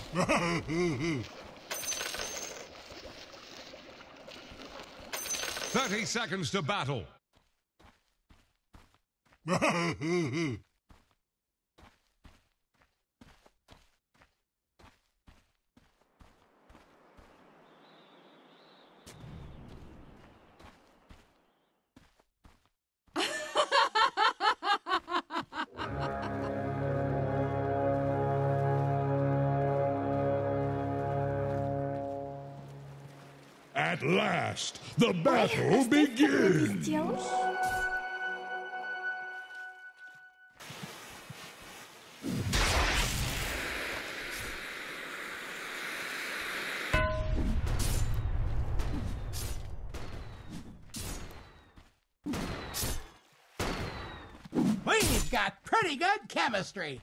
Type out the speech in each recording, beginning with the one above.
30 seconds to battle. At last, the battle begins! We've got pretty good chemistry.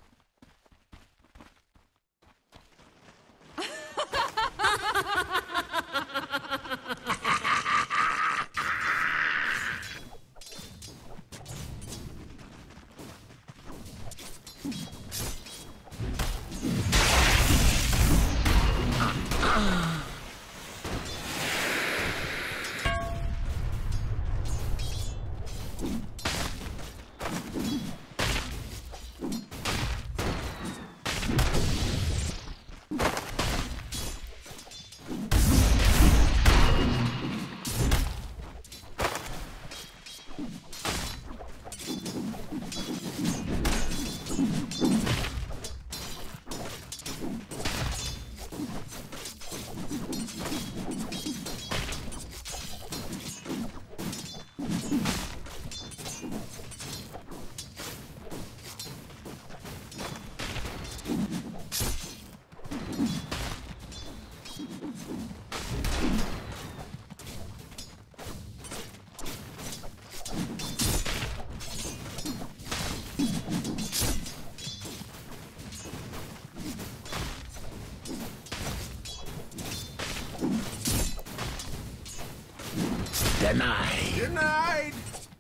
Denied. Denied.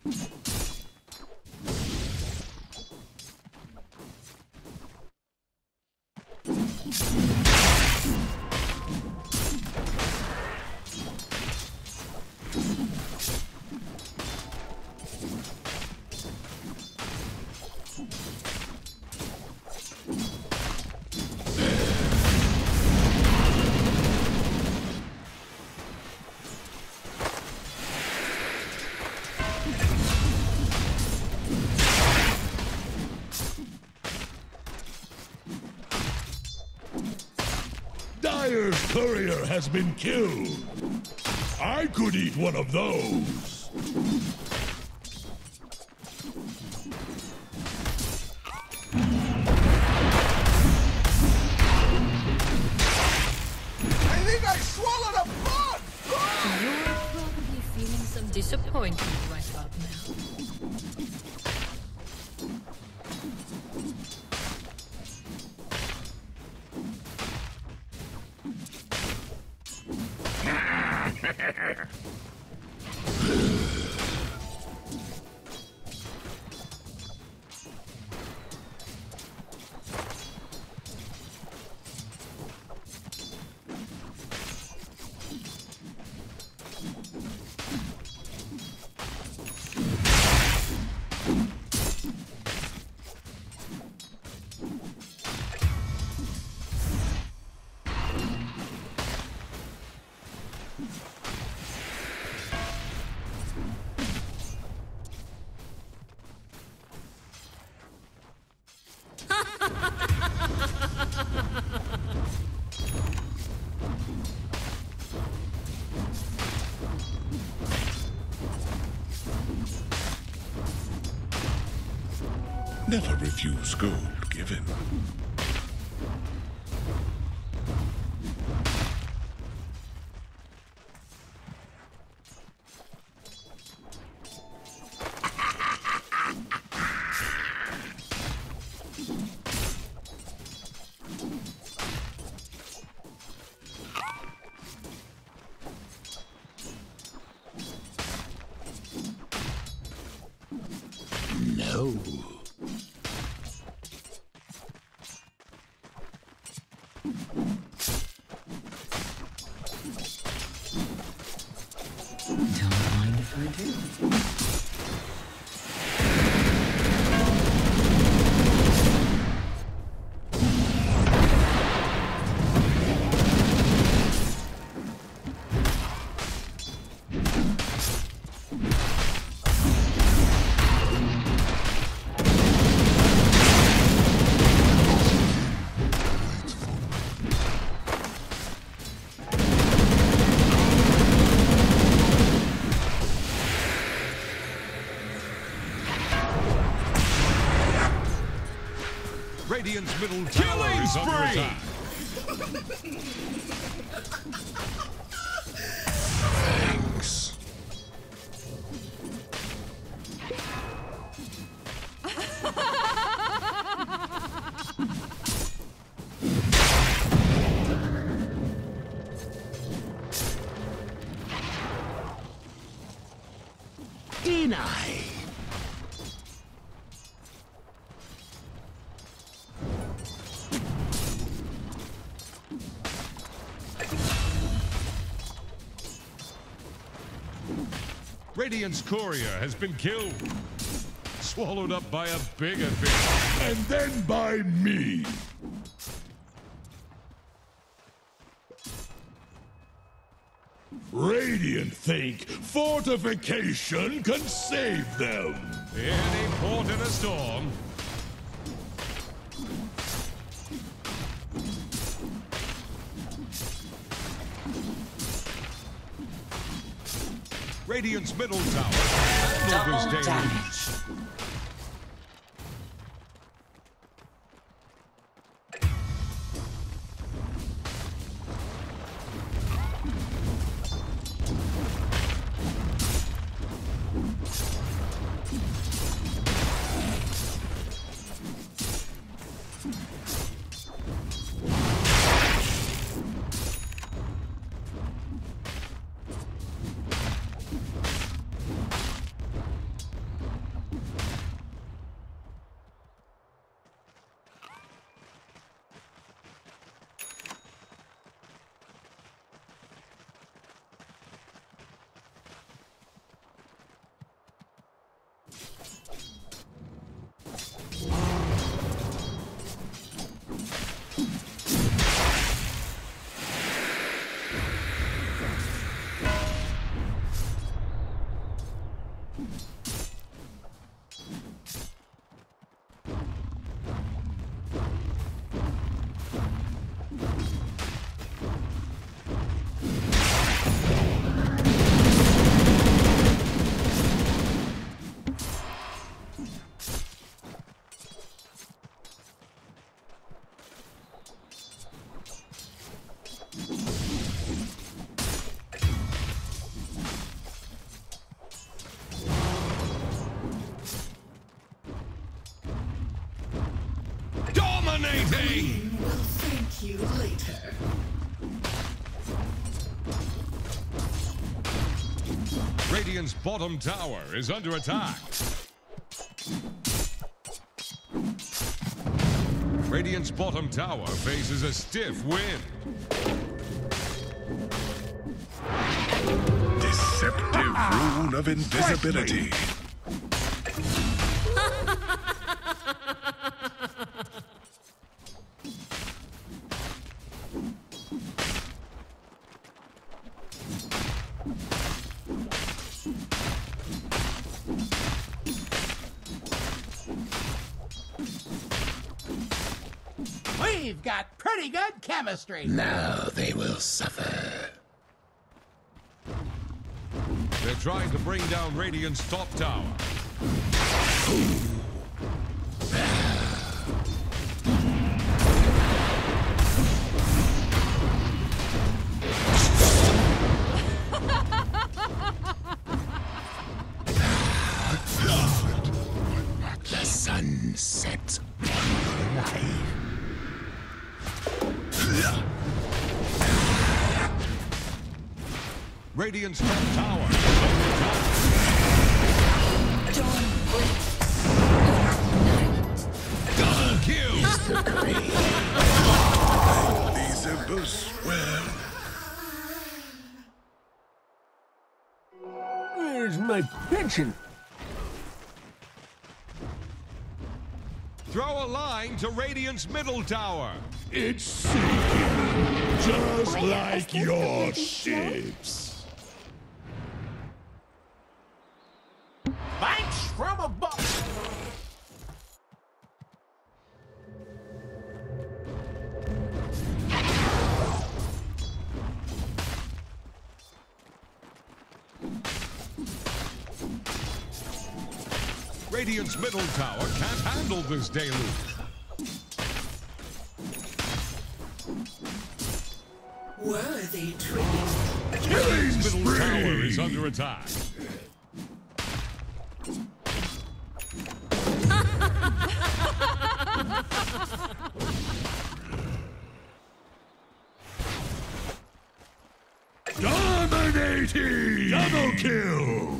Dire's courier has been killed. I could eat one of those. I think I swallowed a bug! You're probably feeling some disappointment right about now. Never refuse gold given. No. Radiant's middle tower is under attack. Thanks. Deny. Radiant's courier has been killed. Swallowed up by a bigger fish. And then by me. Radiant think fortification can save them. Any port in a storm. Radiant's middle tower handled this deluge. Dominating! We'll thank you later. Radiant's bottom tower is under attack. Radiant's bottom tower faces a stiff wind. Deceptive rune of invisibility. We've got pretty good chemistry. Now they will suffer. They're trying to bring down Radiant's top tower. The sun sets on your life. Radiant's top tower is under attack. Dawn breaks. Double kill! These embers well. Where's my pension? Throw a line to Radiant's middle tower. It's sinking, just like your ships. Thanks from above. Radiant's middle tower can't handle this deluge. Worthy tribute. Killing Middle tower is spree! under attack. Dominating! Double kill!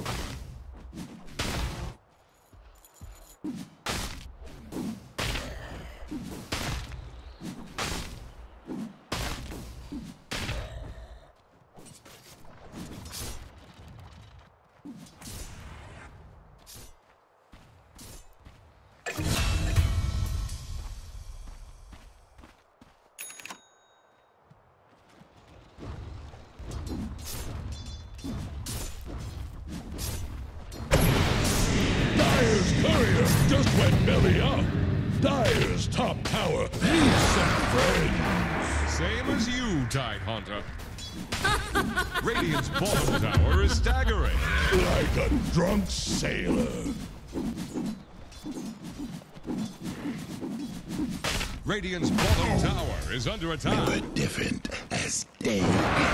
Dire's courier just went belly up. Dire's top tower needs some friends. Same as you, Tide Hunter. Radiant's bottom tower is staggering. Like a drunk sailor. Radiant's bottom tower is under attack. Different as day.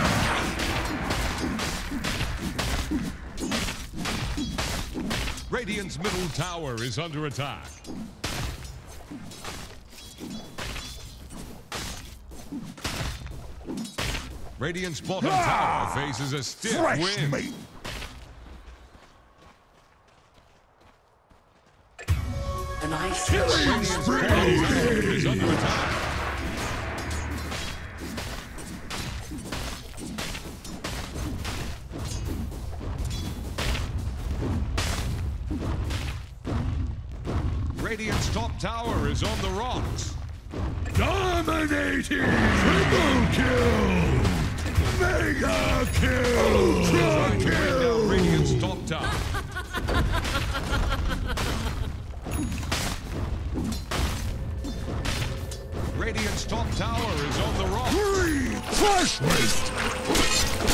Radiant's middle tower is under attack. Radiant's bottom tower faces a stiff Fresh wind. meat. An ice Killing Radiant's bottom tower spree! is under attack. Radiant's top tower is on the rocks. Dominating! Triple kill! Mega kill! Ultra Bring down kill! Radiant's top tower. Radiant's top tower is on the rocks. Three! Flash waste!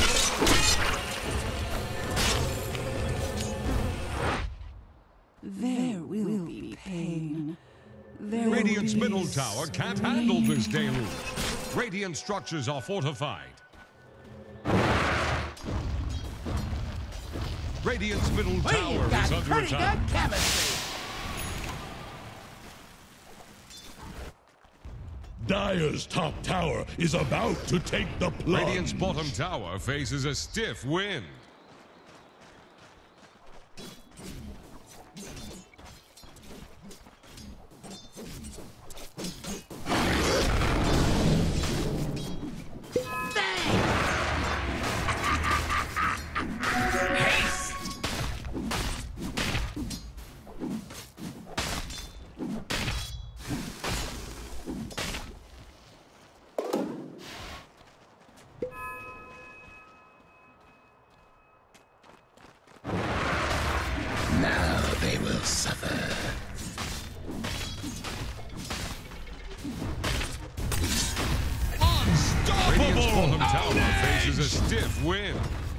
There will be pain. There will Radiant's be middle tower can't handle this deluge. Radiant structures are fortified. Radiant's middle tower We've got is under pretty attack. good chemistry. Dire's top tower is about to take the plunge. Radiant's bottom tower faces a stiff wind. Now they will suffer. Radiant's bottom tower faces a stiff wind.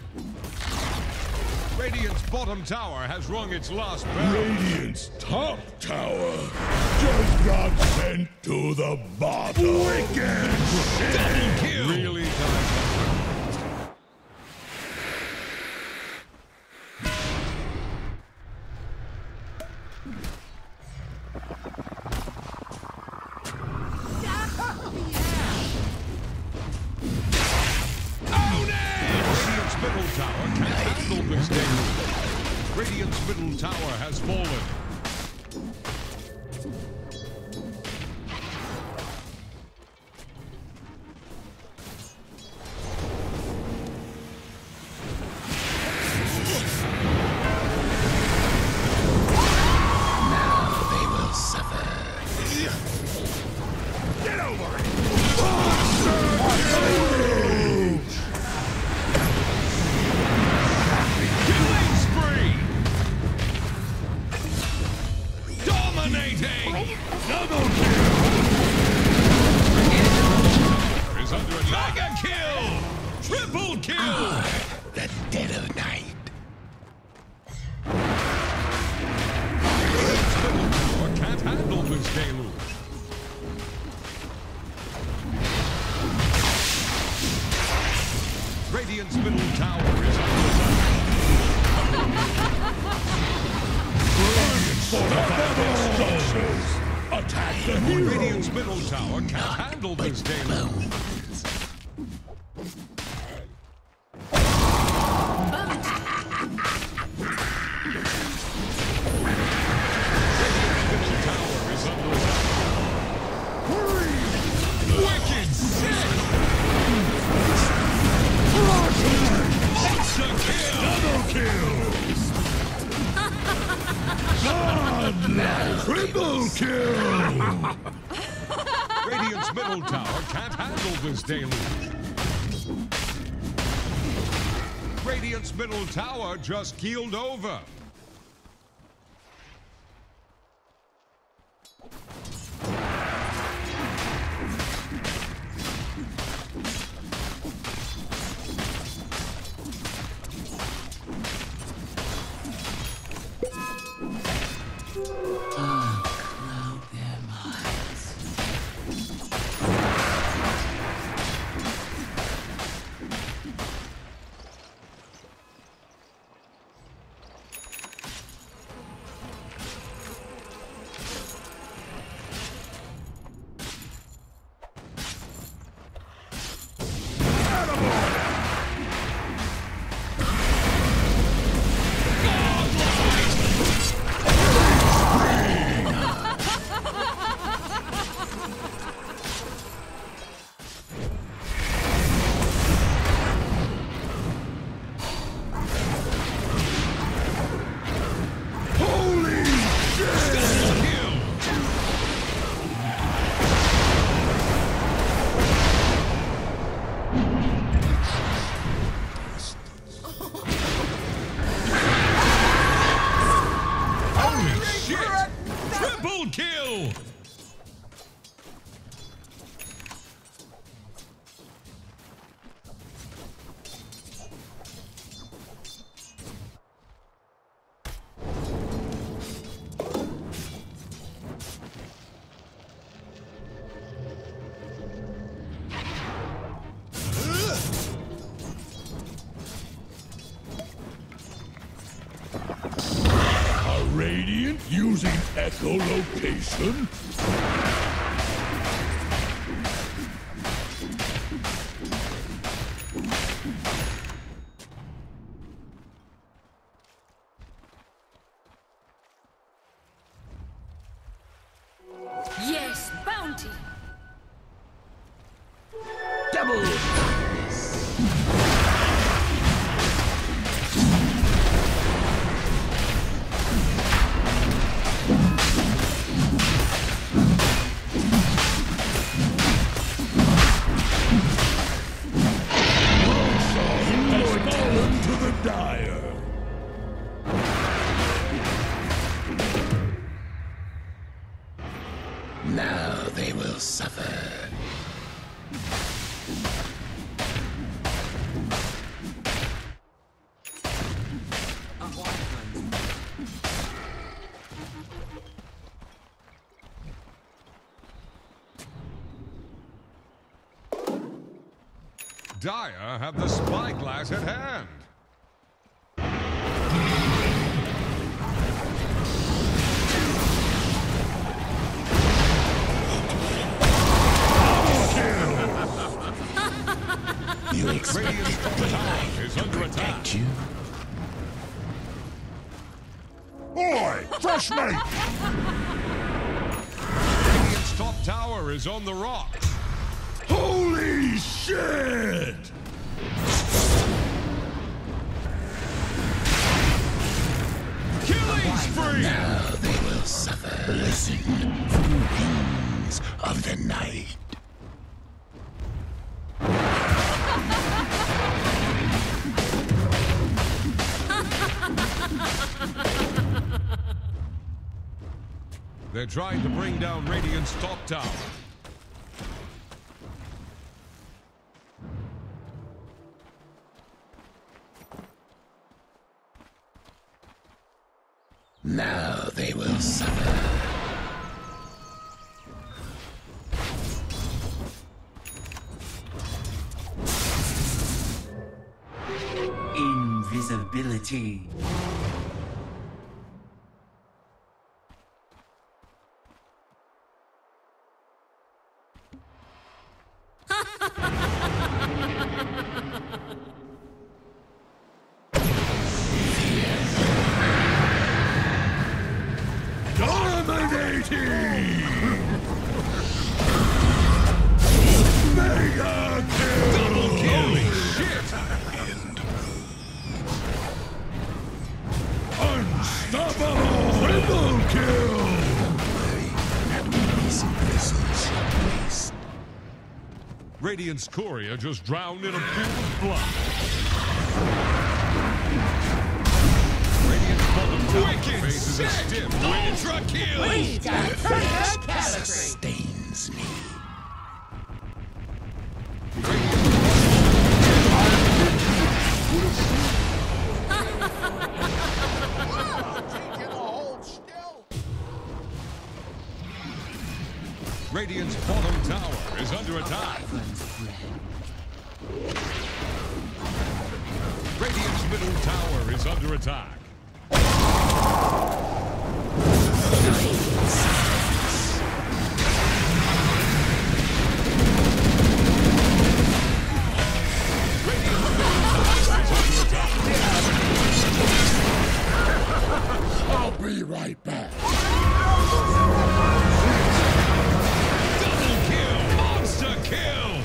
Radiant's bottom tower has rung its last bell. Radiant's top tower just got sent to the bottom. Wicked shit! Kill. Really does. Radiant's middle tower can't handle this damage. Radiant's middle tower has fallen. They will suffer. Get over it! Killing spree! Dominating! Double kill! Is under attack. Mega kill! Triple kill! The dead of night. Radiant's middle tower can't handle this deluge. Radiant's middle tower is under attack. Attack the hero! Radiant's middle tower can't handle this deluge. Triple kill! Radiant's middle tower can't handle this deluge. Radiant's middle tower just keeled over. Radiant using echolocation? Yes, bounty. Double. Now they will suffer. Dire have the spyglass at hand. You expect Radiant's top tower is under attack. protect you? Oi! Fresh mate! Radiant's top tower is on the rocks. Holy shit! Killing spree! Now they will suffer. Listen from the wings of the night. They're trying to bring down Radiant's top tower. Now they will suffer. Invisibility. Radiant's courier just drowned in a pool of blood. Radiant's bottom tower faces a stiff ultra kill. We've got pretty good chemistry. Sustains me. Radiant's bottom tower is under attack. Radiant's middle tower is under attack. I'll be right back. Double kill! Monster kill!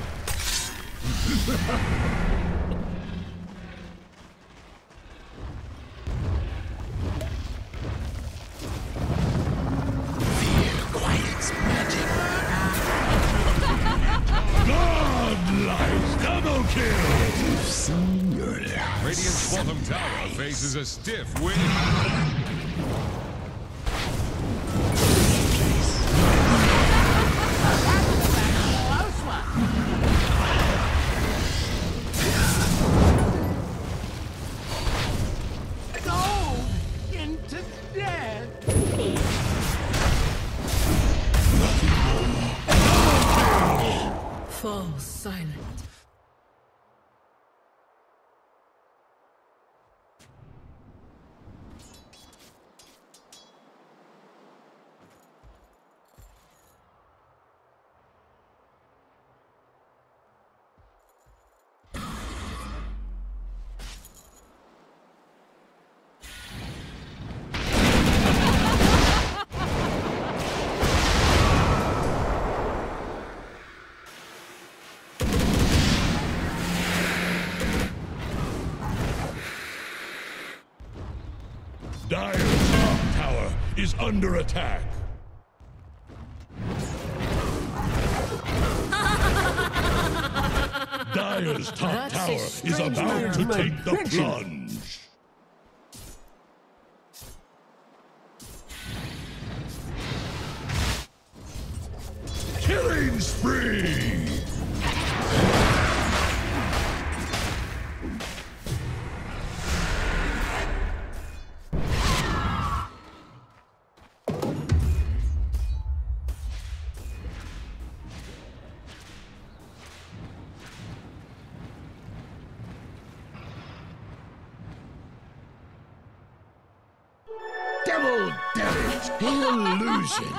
Fear quiets magic. Godlike double kill! You've seen your life. Radiant's bottom tower faces a stiff wind. Close one. Gold into dead. Fall silent. Dire's top tower is under attack. Dire's top That's a tower is strange about to man. take the plunge. Killing spree! Double damage. Illusion.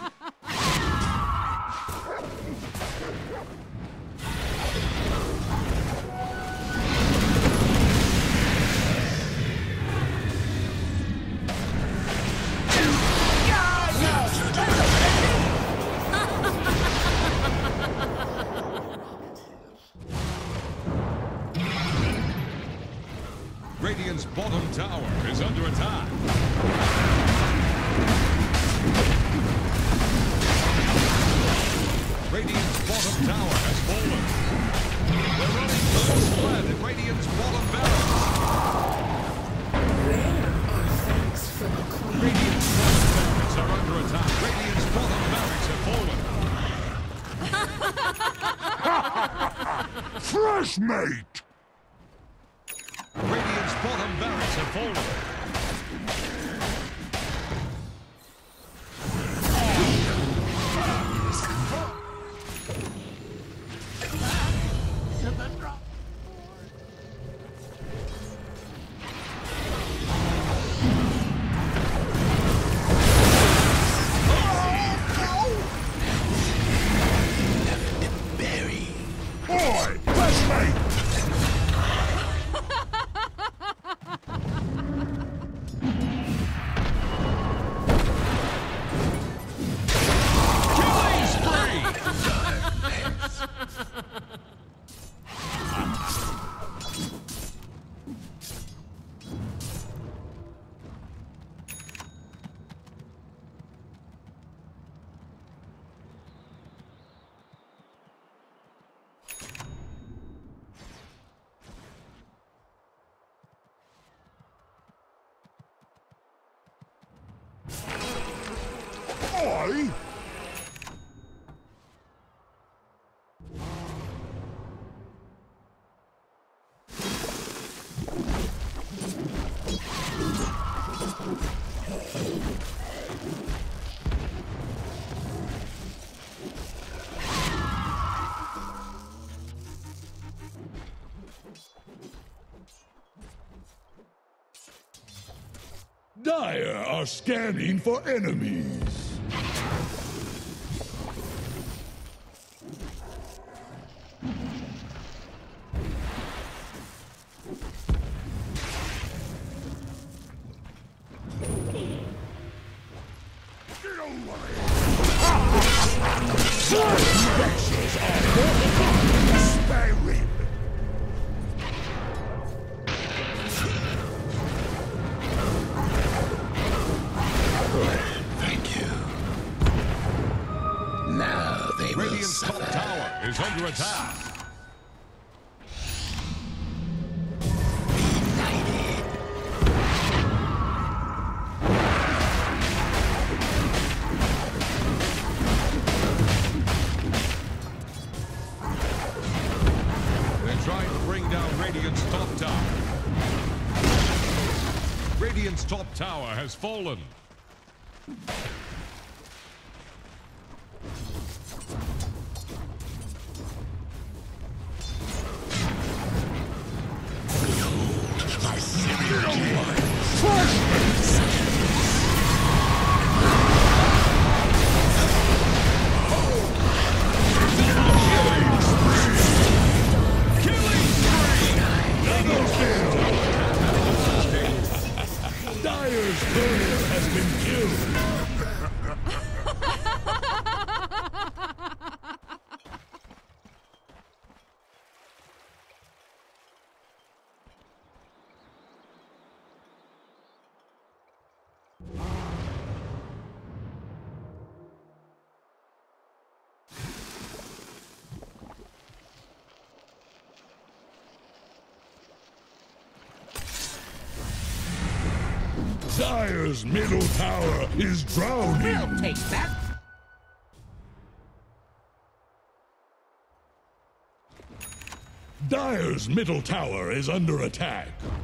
Radiant's bottom tower is under attack. Radiant's bottom tower has fallen. We're running first blood at Radiant's bottom barracks. Radiant's bottom barracks are under attack. Radiant's bottom barracks have fallen. Fresh mate! Radiant's bottom barracks have fallen. boy. Dire are scanning for enemies. Structures are fortified. Sparing. Thank you. Now they will Radiant's top suffer. tower is under attack. They're trying to bring down Radiant's top tower. Radiant's top tower has fallen. My Syrian Dire's courier has been killed. Dire's middle tower is drowning. We'll take that. Dire's middle tower is under attack.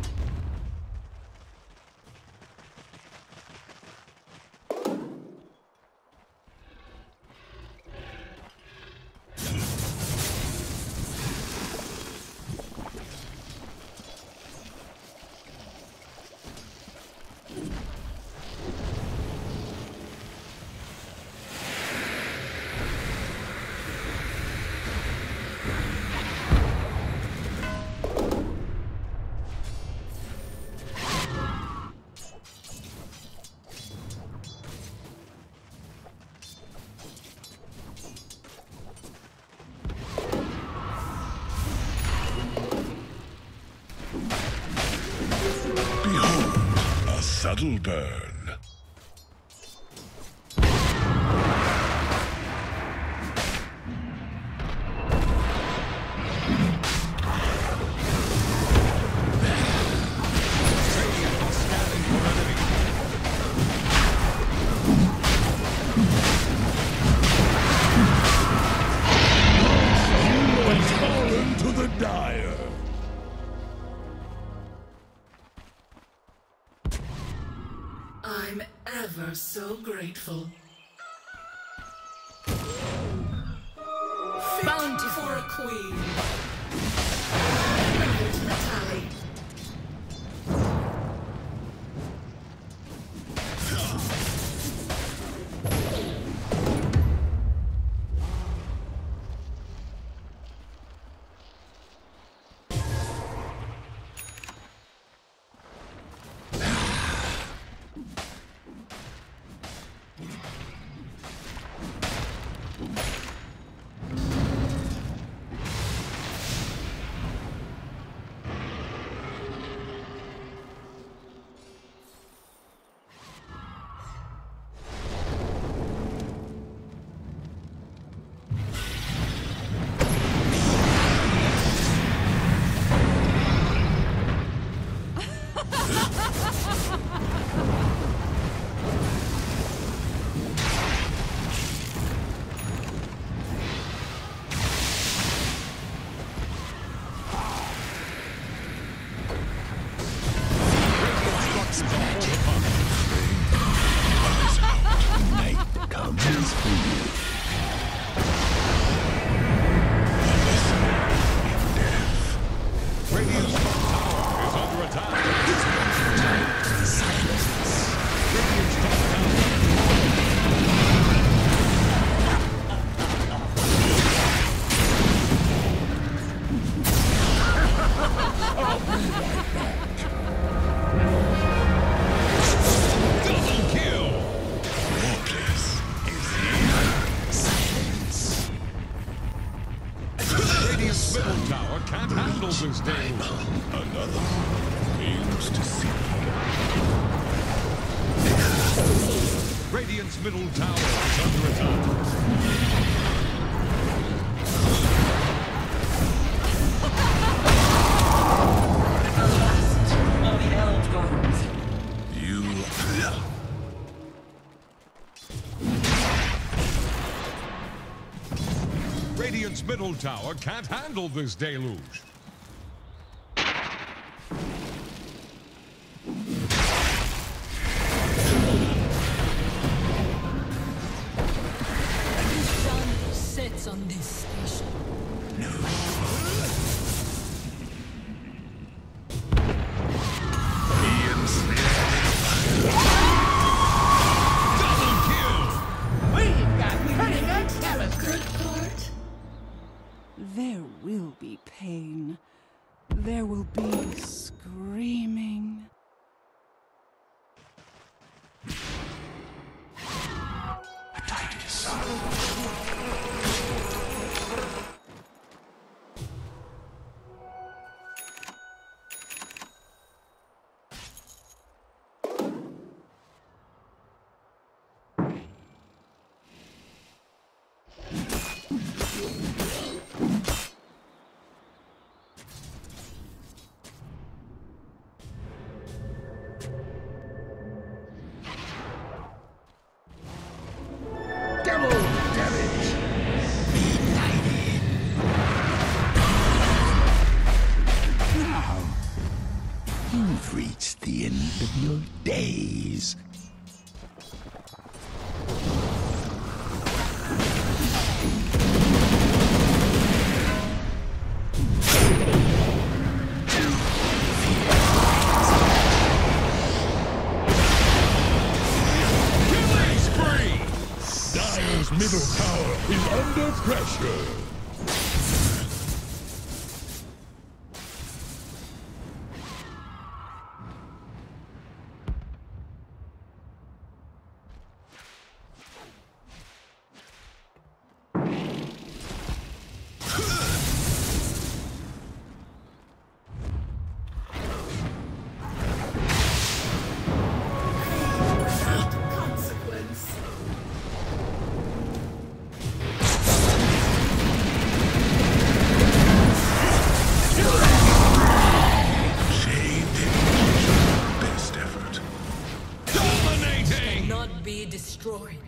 A subtle burn. Has fallen to the Dire. I'm ever so grateful. Bounty for a queen. Bring it to the tally. Radiant's middle tower can't handle this deluge. Another aims to see. Radiant's middle tower is under attack. You. Radiant's middle tower can't handle this deluge. The sun sets on this station. Double kill! We've got pretty good chemistry. Good part. There will be pain. There will be screaming. Double damage. Now, you've reached the end of your days. Killing spree! Dire's middle tower is under pressure. Consequence. Best effort. Dominating! Not be destroyed.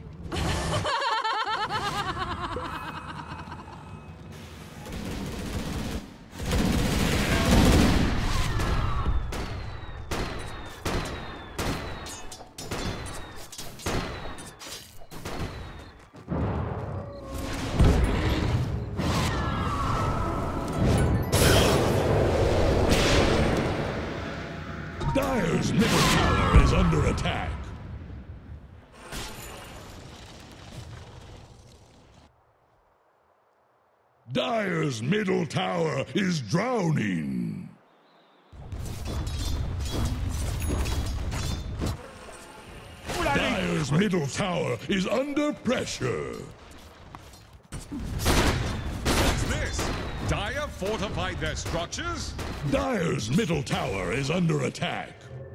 Dire's middle tower is under attack. Dire's middle tower is drowning. Dire's middle tower is under pressure. What's this? Dire fortified their structures? Dire's middle tower is under attack.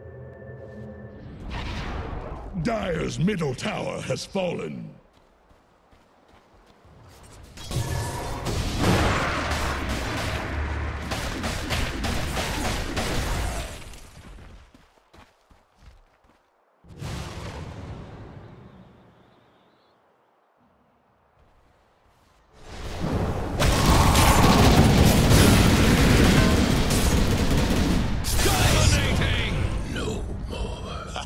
Dire's middle tower has fallen. Dominating! No more.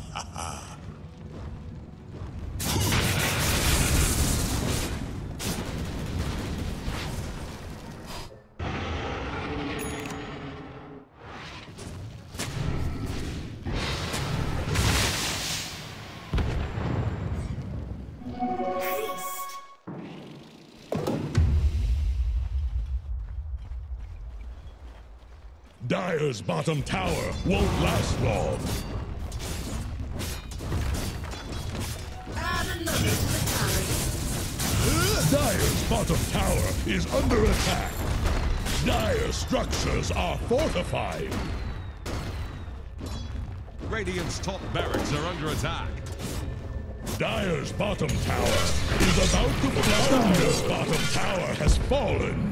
Haste. Dire's bottom tower won't last long. Add another to the tally. Dire's bottom tower is under attack. Dire structures are fortified. Radiant's top barracks are under attack. Dire's bottom tower is about to fall. Dire's bottom tower has fallen.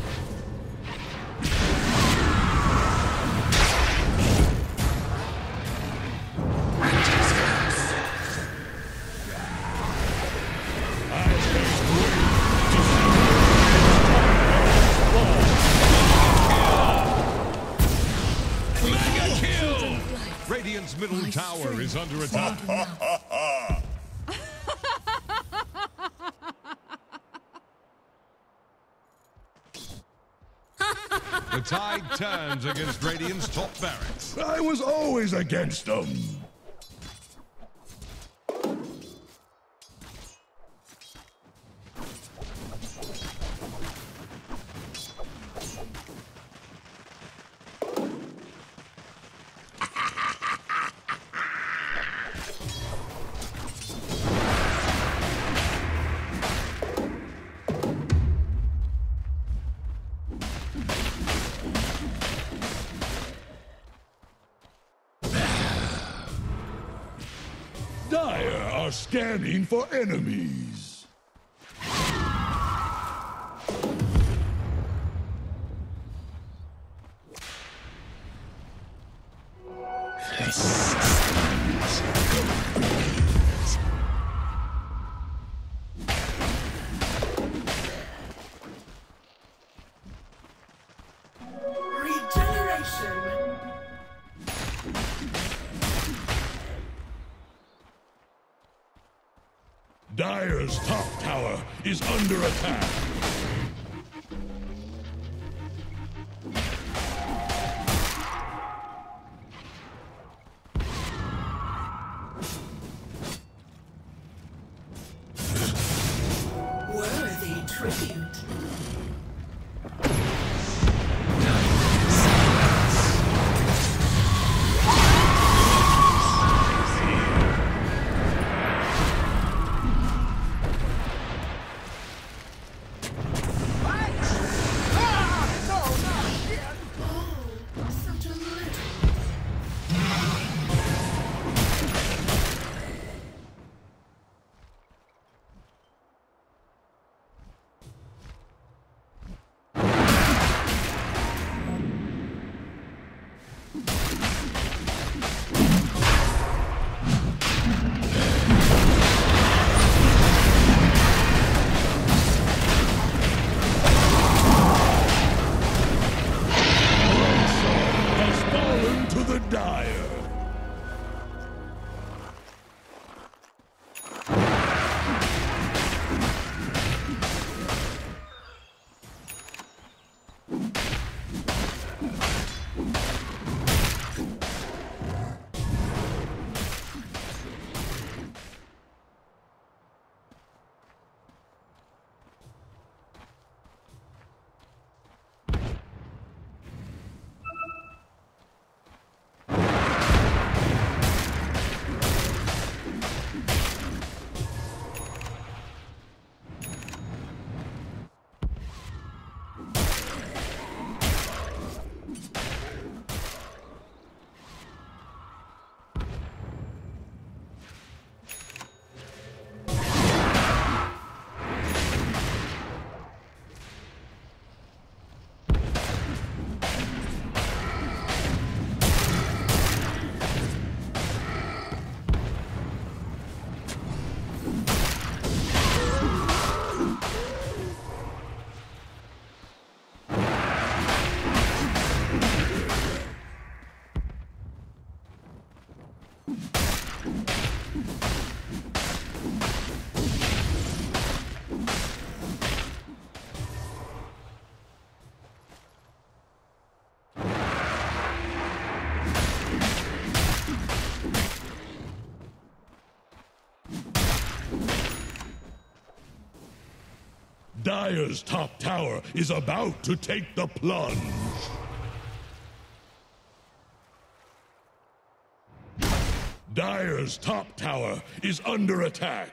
Radiant's middle tower is under attack. The tide turns against Radiant's top barracks. I was always against them. Dire are scanning for enemies. Regeneration. Dire's top tower is under attack. Worthy tribute. Such a little. Has fallen to the Dire. Dire's top tower is about to take the plunge. Dire's top tower is under attack.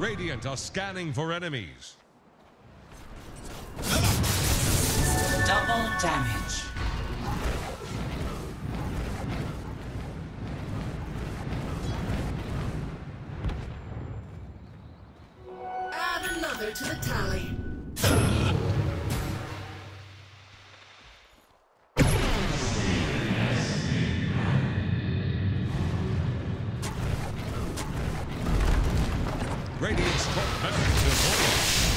Radiant are scanning for enemies. Double damage. Add another to the tally. Radiant's top barracks have fallen.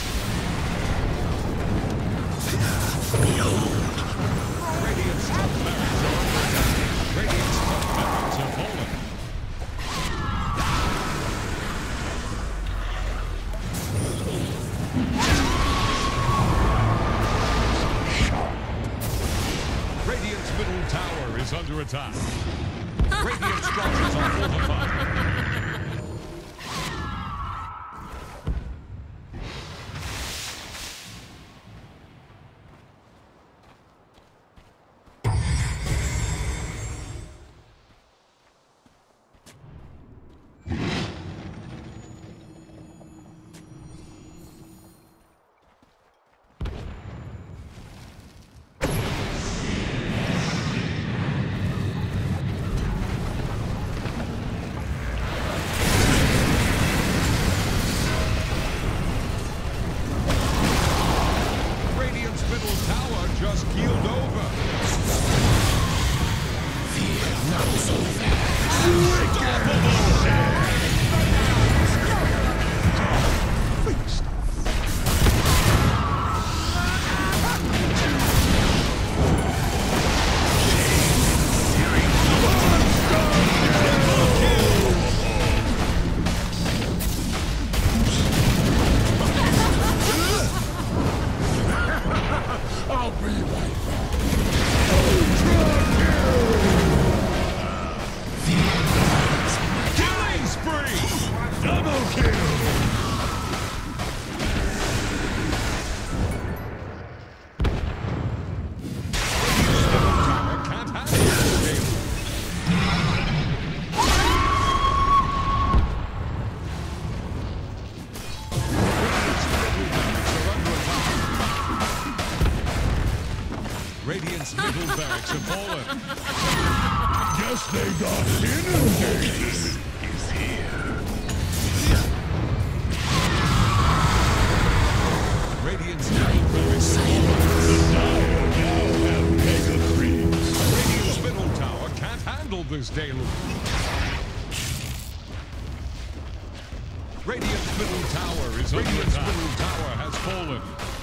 Radiant's top barracks are under attack. Radiant's top barracks have fallen. Radiant's middle tower is under attack. Radiant structures are fortified. Just keeled over. Fear not so fast. I'll be right back. Killing spree! Double kill! Can't handle this. Radiant's middle barracks have fallen. Guess they got inundated. Is here. Radiant's middle barracks have fallen. The Dire now have mega creeps. Radiant's middle tower can't handle this deluge. Radiant's middle tower is under attack. Radiant's middle tower has fallen.